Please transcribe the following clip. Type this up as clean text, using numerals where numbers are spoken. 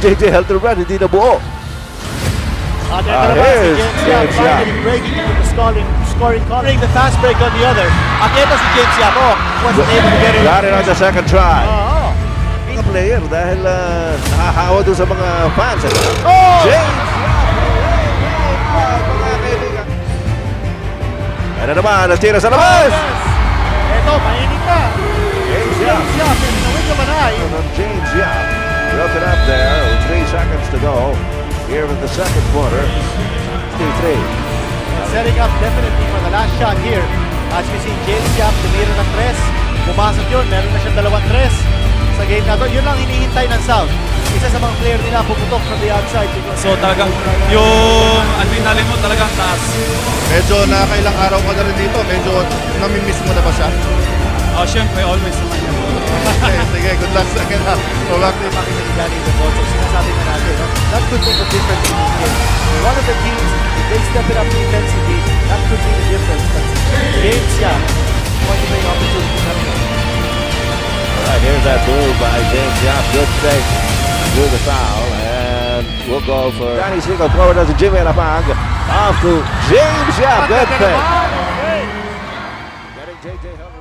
JJ held the run, hindi nabuo. Here's James Yap. Breaking into the scoring corner. The fast break on the other. At ito si James Yap. Wasn't able to get it. Got it on the second try. Mga player dahil nakahawa doon sa mga fans. James Yap! Ano naman, natira sa labas! Ito, mainit na. James Yap. James Yap. Broken up there with 3 seconds to go. Here in the second quarter, 3-3. Setting up definitely for the last shot here. As you see, James Yap, tumira ng 3. Pumasok yun, meron na siyang 2 3 sa game na to. Yun lang hinihintay ng South. Isa sa mga player nila pumutok from the outside. So talagang yung adrenaline mo talagang taas. Medyo nakailang araw ka na rin dito. Medyo namimiss mo na ba siya? Siyempre, always naman yan. Sige, good luck sa akin ha. Makikita ni Danny the ball. So sinasabi na natin, that could make a difference in this game. One of the teams, if they step it up defensively, that could be the difference. But James Yap, going to bring opportunity coming up. Alright, here's that move by James Yap. Good save. Do the foul. And we'll go for Danny Single. Throw it as a Jimmy Lapang. Off to James Yap. Good thing. Getting JJ Hungry.